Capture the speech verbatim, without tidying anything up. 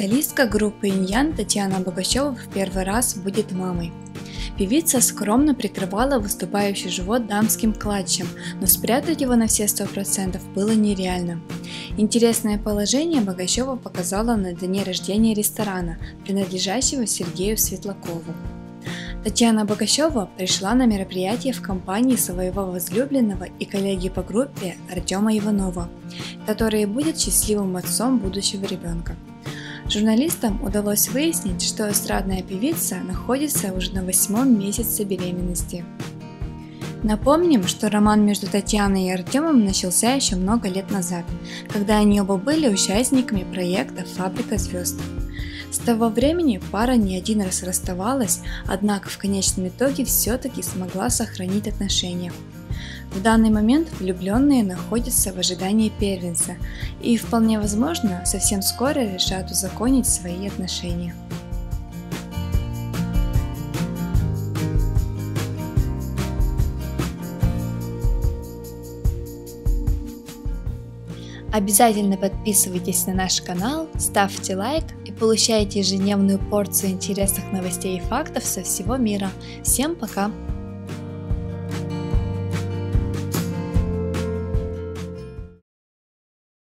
Солистка группы Инь-Ян Татьяна Богачева в первый раз будет мамой. Певица скромно прикрывала выступающий живот дамским клатчем, но спрятать его на все сто процентов было нереально. Интересное положение Богачева показала на дне рождения ресторана, принадлежащего Сергею Светлакову. Татьяна Богачева пришла на мероприятие в компании своего возлюбленного и коллеги по группе Артема Иванова, который будет счастливым отцом будущего ребенка. Журналистам удалось выяснить, что эстрадная певица находится уже на восьмом месяце беременности. Напомним, что роман между Татьяной и Артемом начался еще много лет назад, когда они оба были участниками проекта «Фабрика звезд». С того времени пара не один раз расставалась, однако в конечном итоге все-таки смогла сохранить отношения. В данный момент влюбленные находятся в ожидании первенца и вполне возможно совсем скоро решат узаконить свои отношения. Обязательно подписывайтесь на наш канал, ставьте лайк и получайте ежедневную порцию интересных новостей и фактов со всего мира. Всем пока!